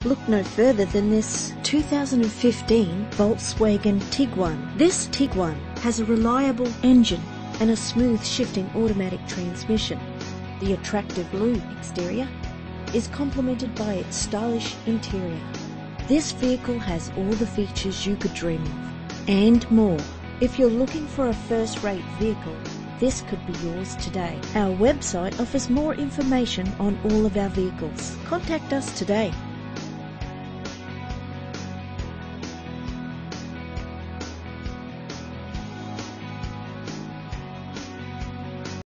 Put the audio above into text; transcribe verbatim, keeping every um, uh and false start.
Look no further than this two thousand fifteen Volkswagen Tiguan. This Tiguan has a reliable engine and a smooth shifting automatic transmission. The attractive blue exterior is complemented by its stylish interior. This vehicle has all the features you could dream of, and more. If you're looking for a first-rate vehicle, this could be yours today. Our website offers more information on all of our vehicles. Contact us today.